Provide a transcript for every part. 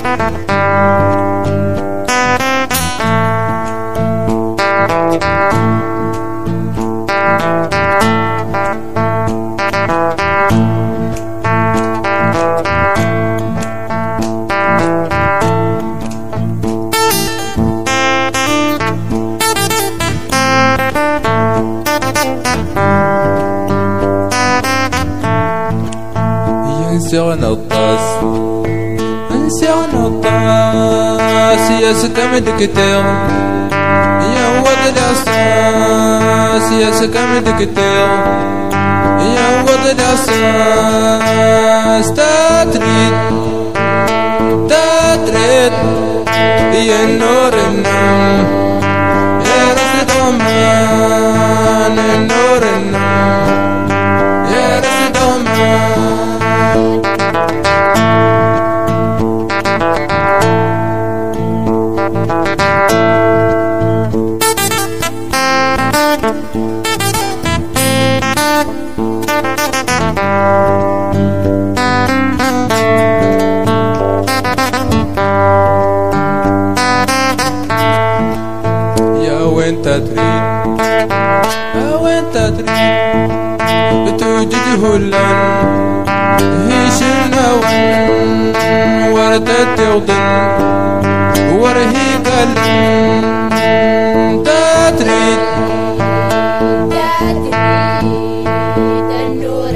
دكتير يا ولد الأساس يا سكم دكتير يا ولد الأساس تتريد يا نور النوم يا رصد أمان نور النوم يا رصد أمان وين تدري بتوجد هلان هيش النوان وردت يوضن ورهي قلن تدري تنور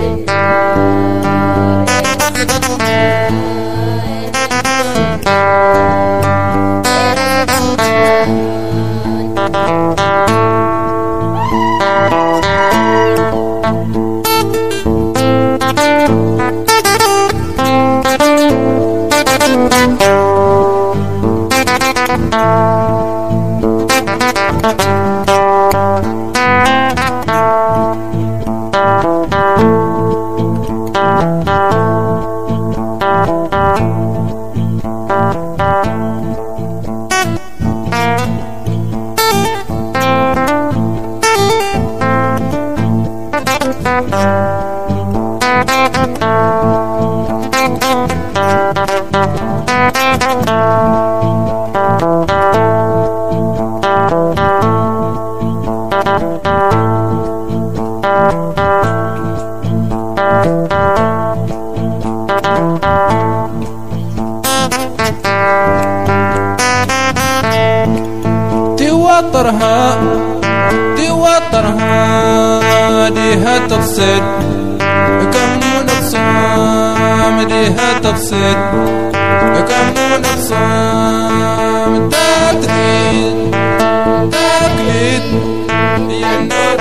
توترها ديها تفسد كم نقصام ديها تفسد كم نقصام تقليد يا نور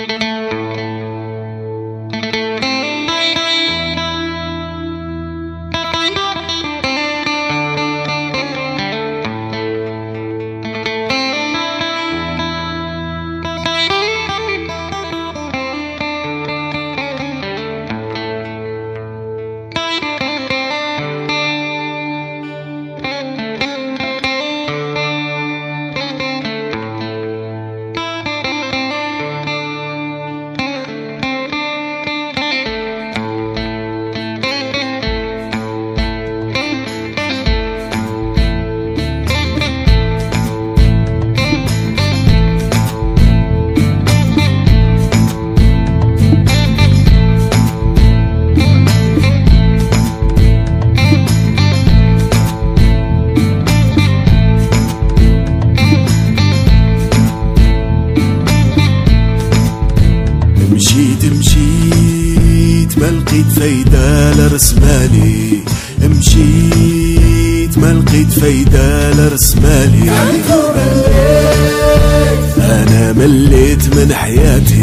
مشيت ما لقيت فايدة لرسمالي، مشيت ما لقيت فايدة لرسمالي. أنا مليت من حياتي،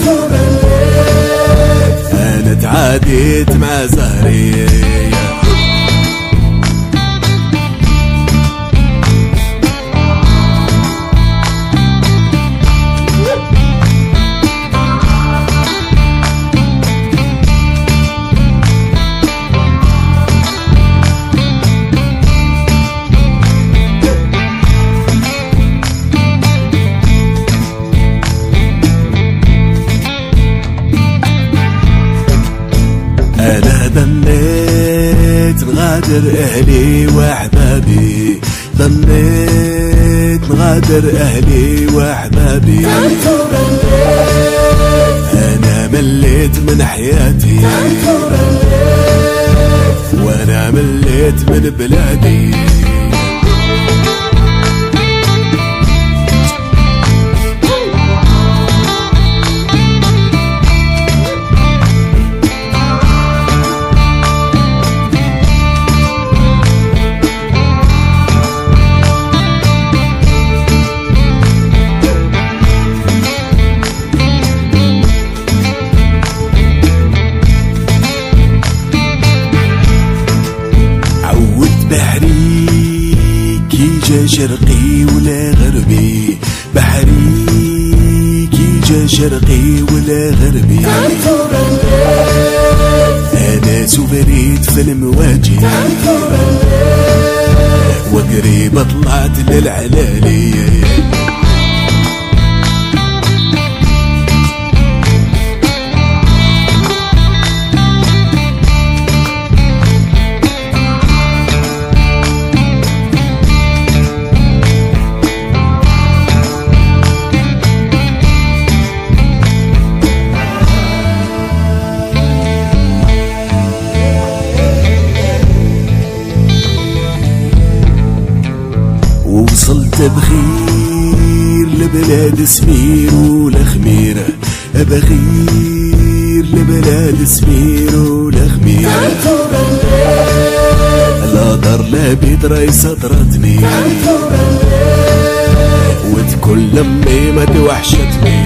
أنا تعاديت مع زهري. أنا ظنيت نغادر أهلي وأحبابي، ظنيت نغادر أهلي وأحبابي. أنا مليت من حياتي، وأنا مليت من بلادي. بحري كي جا شرقي ولا غربي، بحري كي جا شرقي ولا غربي. أنا سوفريت في المواجه، وقريب طلعت للعلالي. وصلت بخير لبلاد سمير والخميرة، بخير لبلاد سمير والخميرة. لا دار لا بيت راي سطرتني، وتكل امي ما توحشتني.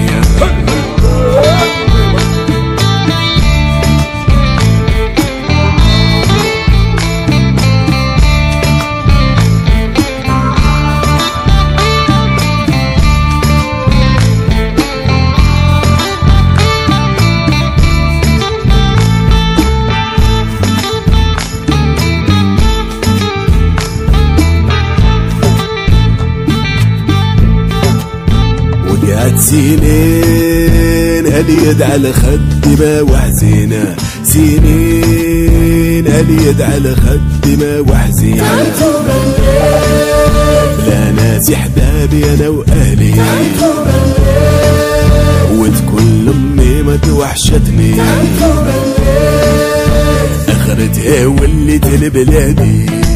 سنين اليد على خدي ما وحزينة، سنين اليد على خدي ما وحزينة. بلا ناس احبابي انا واهلي، وتكون امي ما توحشتني. اخرتها وليت لبلادي.